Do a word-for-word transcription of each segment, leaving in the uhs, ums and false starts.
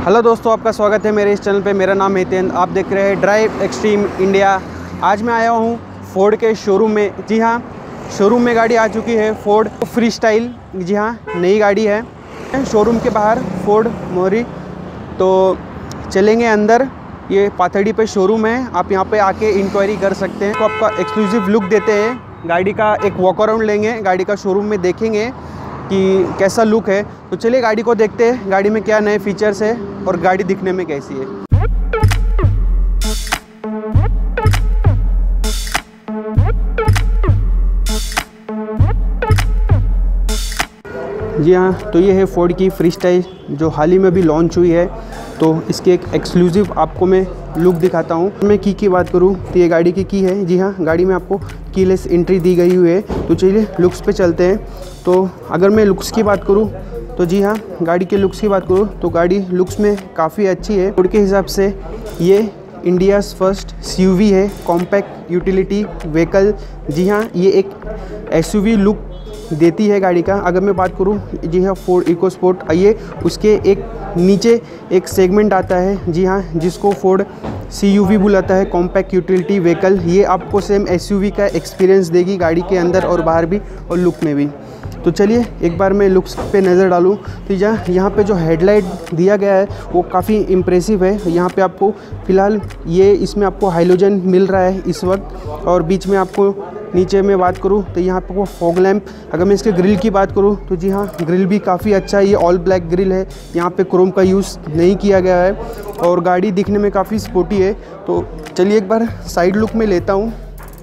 Hello दोस्तों, आपका स्वागत है मेरे इस चैनल पे। मेरा नाम है हितेंद्र, आप देख रहे हैं ड्राइव एक्सट्रीम इंडिया। आज मैं आया हूँ फोर्ड के शोरूम में। जी हाँ, शोरूम में गाड़ी आ चुकी है फोर्ड फ्रीस्टाइल। जी हाँ, नई गाड़ी है शोरूम के बाहर फोर्ड मोरी। तो चलेंगे अंदर। ये पाथड़ी पे शोरूम है, आप यहाँ पे आके इंक्वायरी कर सकते हैं। तो आपका एक्सक्लूसिव लुक देते हैं, गाड़ी का एक वॉक अराउंड लेंगे, गाड़ी का शोरूम में देखेंगे कि कैसा लुक है। तो चलिए गाड़ी को देखते हैं, गाड़ी में क्या नए फीचर्स है और गाड़ी दिखने में कैसी है। जी हाँ, तो ये है फोर्ड की फ्रीस्टाइल जो हाल ही में भी लॉन्च हुई है। तो इसके एक एक्सक्लूसिव आपको मैं लुक दिखाता हूँ। मैं की की बात करूँ तो ये गाड़ी की की है। जी हाँ, गाड़ी में आपको कीलेस एंट्री दी गई हुई है। तो चलिए लुक्स पे चलते हैं। तो अगर मैं लुक्स की बात करूँ तो जी हाँ, गाड़ी के लुक्स की बात करूँ तो गाड़ी लुक्स में काफ़ी अच्छी है। फोर्ड के हिसाब से ये India's first C U V है, कॉम्पैक्ट यूटिलिटी व्हीकल। जी हाँ, ये एक एस यू वी लुक देती है गाड़ी का। अगर मैं बात करूँ जी हाँ, फोर्ड इको स्पोर्ट, आइए उसके एक नीचे एक सेगमेंट आता है। जी हाँ, जिसको फोर्ड सी यू वी बुलाता है, कॉम्पैक्ट यूटिलिटी व्हीकल। ये आपको सेम एस यू वी का एक्सपीरियंस देगी गाड़ी के अंदर और बाहर भी और लुक में भी। तो चलिए एक बार मैं लुक्स पे नज़र डालूँ तो यहाँ यहाँ पे जो हेडलाइट दिया गया है वो काफ़ी इम्प्रेसिव है। यहाँ पे आपको फ़िलहाल ये इसमें आपको हाइलोजन मिल रहा है इस वक्त। और बीच में आपको नीचे में बात करूँ तो यहाँ पे वो फॉग लैंप। अगर मैं इसके ग्रिल की बात करूँ तो जी हाँ, ग्रिल भी काफ़ी अच्छा है। ये ऑल ब्लैक ग्रिल है, यहाँ पे क्रोम का यूज़ नहीं किया गया है और गाड़ी दिखने में काफ़ी स्पोर्टी है। तो चलिए एक बार साइड लुक में लेता हूँ।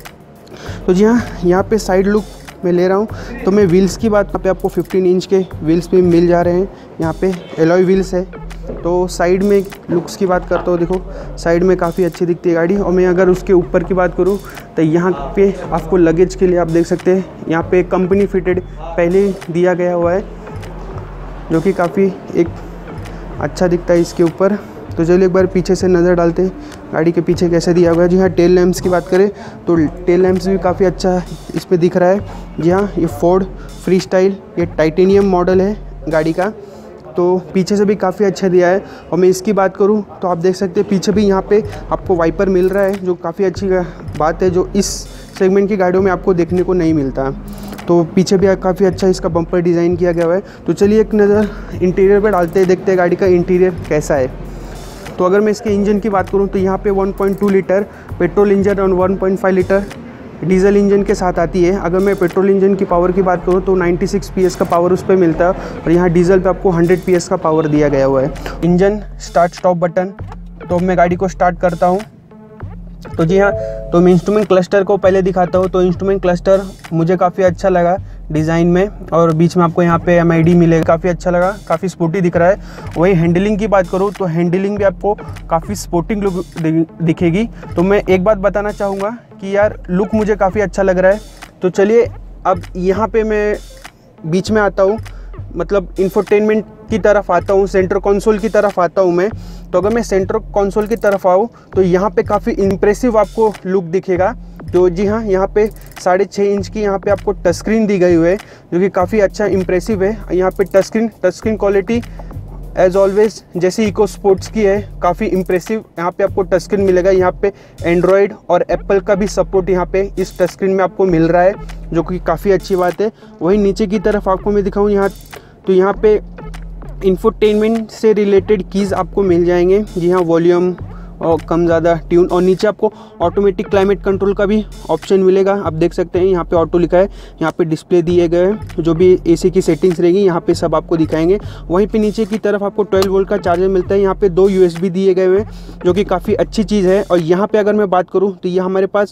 तो जी हाँ, यहाँ पे साइड लुक मैं ले रहा हूँ। तो मैं व्हील्स की बात, यहाँ पे आपको पंद्रह इंच के व्हील्स भी मिल जा रहे हैं। यहाँ पे एलॉय व्हील्स है। तो साइड में लुक्स की बात करता हूँ, देखो साइड में काफ़ी अच्छी दिखती है गाड़ी। और मैं अगर उसके ऊपर की बात करूँ तो यहाँ पे आपको लगेज के लिए आप देख सकते हैं, यहाँ पे कंपनी फिटेड पहले दिया गया हुआ है जो कि काफ़ी एक अच्छा दिखता है इसके ऊपर। तो चलिए एक बार पीछे से नज़र डालते हैं गाड़ी के पीछे कैसे दिया हुआ है। जी हाँ, टेल लैंप्स की बात करें तो टेल लैंप्स भी काफ़ी अच्छा इस पर दिख रहा है। जी हाँ, ये फोर्ड फ्रीस्टाइल ये टाइटेनियम मॉडल है गाड़ी का। तो पीछे से भी काफ़ी अच्छा दिया है। और मैं इसकी बात करूँ तो आप देख सकते हैं पीछे भी यहाँ पे आपको वाइपर मिल रहा है, जो काफ़ी अच्छी बात है, जो इस सेगमेंट की गाड़ियों में आपको देखने को नहीं मिलता। तो पीछे भी काफ़ी अच्छा इसका बम्पर डिज़ाइन किया गया है। तो चलिए एक नज़र इंटीरियर पर डालते हैं, देखते हैं गाड़ी का इंटीरियर कैसा है। तो अगर मैं इसके इंजन की बात करूं तो यहाँ पे one point two litre petrol engine और one point five litre diesel engine के साथ आती है। अगर मैं पेट्रोल इंजन की पावर की बात करूं तो छियानवे पी एस का पावर उस पर मिलता है और यहाँ डीजल पे आपको सौ पी एस का पावर दिया गया हुआ है। इंजन स्टार्ट स्टॉप बटन, तो मैं गाड़ी को स्टार्ट करता हूँ। तो जी हाँ, तो मैं इंस्ट्रूमेंट क्लस्टर को पहले दिखाता हूँ। तो इंस्ट्रूमेंट क्लस्टर मुझे काफ़ी अच्छा लगा डिज़ाइन में, और बीच में आपको यहाँ पे एम आई डी मिलेगा, काफ़ी अच्छा लगा, काफ़ी स्पोर्टी दिख रहा है। वही हैंडलिंग की बात करूँ तो हैंडलिंग भी आपको काफ़ी स्पोर्टिंग लुक दिखेगी। तो मैं एक बात बताना चाहूँगा कि यार लुक मुझे काफ़ी अच्छा लग रहा है। तो चलिए अब यहाँ पे मैं बीच में आता हूँ, मतलब इंफोटेनमेंट की तरफ आता हूँ, सेंटर कंसोल की तरफ आता हूँ मैं। तो अगर मैं सेंटर कंसोल की तरफ आऊँ तो यहाँ पे काफ़ी इम्प्रेसिव आपको लुक दिखेगा। तो जी हाँ, यहाँ पे साढ़े छः इंच की यहाँ पे आपको टच स्क्रीन दी गई हुई है, जो कि काफ़ी अच्छा इम्प्रेसिव है। यहाँ पे touch screen touch screen quality as always जैसी इको स्पोर्ट्स की है, काफ़ी इम्प्रेसिव यहाँ पे आपको टच स्क्रीन मिलेगा। यहाँ पे एंड्रॉयड और एप्पल का भी सपोर्ट यहाँ पे इस टच स्क्रीन में आपको मिल रहा है, जो कि काफ़ी अच्छी बात है। वहीं नीचे की तरफ आपको मैं दिखाऊँ यहाँ, तो यहाँ पे इंफोटेनमेंट से रिलेटेड कीज़ आपको मिल जाएंगे। जी हाँ, वॉल्यूम और कम ज़्यादा ट्यून, और नीचे आपको ऑटोमेटिक क्लाइमेट कंट्रोल का भी ऑप्शन मिलेगा। आप देख सकते हैं यहाँ पे ऑटो लिखा है, यहाँ पे डिस्प्ले दिए गए हैं, जो भी एसी की सेटिंग्स रहेगी यहाँ पे सब आपको दिखाएंगे। वहीं पे नीचे की तरफ आपको ट्वेल्व वोल्ट का चार्जर मिलता है। यहाँ पे दो यूएसबी दिए गए हुए हैं, जो कि काफ़ी अच्छी चीज़ है। और यहाँ पर अगर मैं बात करूँ तो ये हमारे पास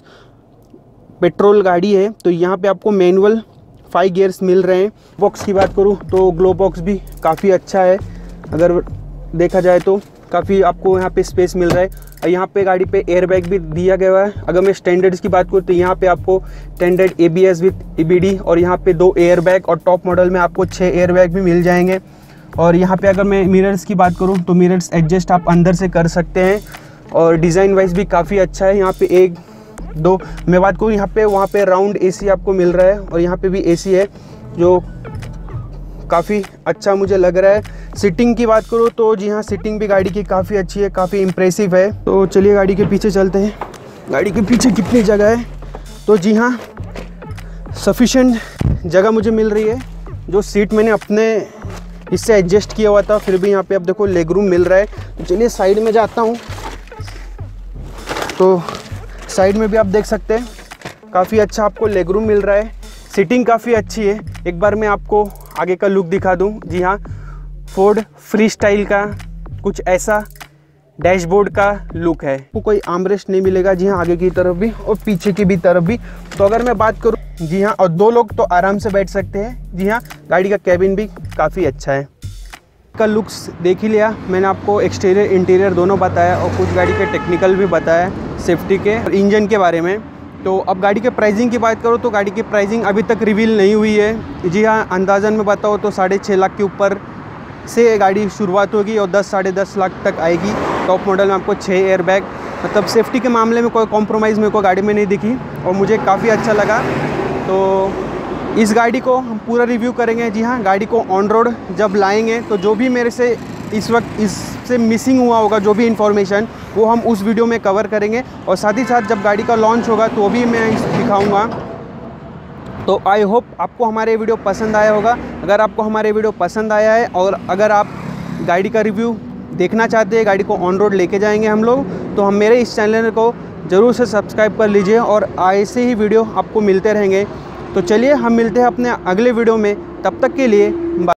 पेट्रोल गाड़ी है, तो यहाँ पर आपको मैनुअल फाइव गियर्स मिल रहे हैं। बॉक्स की बात करूँ तो ग्लो बॉक्स भी काफ़ी अच्छा है, अगर देखा जाए तो काफ़ी आपको यहाँ पे स्पेस मिल रहा है। और यहाँ पे गाड़ी पे एयर बैग भी दिया गया है। अगर मैं स्टैंडर्ड्स की बात करूँ तो यहाँ पे आपको standard A B S with E B D, और यहाँ पे दो एयर बैग, और टॉप मॉडल में आपको छः एयर बैग भी मिल जाएंगे। और यहाँ पे अगर मैं मिरर्स की बात करूँ तो मिरर्स एडजस्ट आप अंदर से कर सकते हैं, और डिज़ाइन वाइज भी काफ़ी अच्छा है। यहाँ पे एक दो मैं बात करूँ यहाँ पे, वहाँ पे राउंड ए सी आपको मिल रहा है, और यहाँ पे भी ए सी है जो काफ़ी अच्छा मुझे लग रहा है। सीटिंग की बात करूँ तो जी हाँ, सीटिंग भी गाड़ी की काफ़ी अच्छी है, काफ़ी इम्प्रेसिव है। तो चलिए गाड़ी के पीछे चलते हैं। गाड़ी के पीछे कितनी जगह है, तो जी हाँ सफिशेंट जगह मुझे मिल रही है। जो सीट मैंने अपने इससे एडजस्ट किया हुआ था, फिर भी यहाँ पे अब देखो लेग रूम मिल रहा है। तो चलिए साइड में जाता हूँ, तो साइड में भी आप देख सकते हैं काफ़ी अच्छा आपको लेग रूम मिल रहा है। सीटिंग काफ़ी अच्छी है। एक बार मैं आपको आगे का लुक दिखा दूँ। जी हाँ, फोर्ड फ्रीस्टाइल का कुछ ऐसा डैशबोर्ड का लुक है। आपको कोई आर्मरेस्ट नहीं मिलेगा जी हाँ, आगे की तरफ भी और पीछे की भी तरफ भी। तो अगर मैं बात करूँ जी हाँ, और दो लोग तो आराम से बैठ सकते हैं। जी हाँ, गाड़ी का कैबिन भी काफ़ी अच्छा है। का लुक्स देख ही लिया मैंने, आपको एक्सटीरियर इंटीरियर दोनों बताया और कुछ गाड़ी के टेक्निकल भी बताया, सेफ्टी के और इंजन के बारे में। तो अब गाड़ी के प्राइसिंग की बात करो तो गाड़ी की प्राइसिंग अभी तक रिवील नहीं हुई है। जी हाँ, अंदाज़न में बताओ तो साढ़े छः लाख के ऊपर से गाड़ी शुरुआत होगी और दस साढ़े दस लाख तक आएगी। टॉप मॉडल में आपको छः एयर बैग, मतलब सेफ्टी के मामले में कोई कॉम्प्रोमाइज़ मेरे को गाड़ी में नहीं दिखी और मुझे काफ़ी अच्छा लगा। तो इस गाड़ी को हम पूरा रिव्यू करेंगे। जी हाँ, गाड़ी को ऑन रोड जब लाएंगे तो जो भी मेरे से इस वक्त इससे मिसिंग हुआ होगा, जो भी इन्फॉर्मेशन, वो हम उस वीडियो में कवर करेंगे। और साथ ही साथ जब गाड़ी का लॉन्च होगा तो भी मैं दिखाऊंगा। तो आई होप आपको हमारे वीडियो पसंद आया होगा। अगर आपको हमारे वीडियो पसंद आया है और अगर आप गाड़ी का रिव्यू देखना चाहते हैं, गाड़ी को ऑन रोड लेके जाएंगे हम लोग, तो हम मेरे इस चैनल को ज़रूर से सब्सक्राइब कर लीजिए और ऐसे ही वीडियो आपको मिलते रहेंगे। तो चलिए हम मिलते हैं अपने अगले वीडियो में, तब तक के लिए बाय।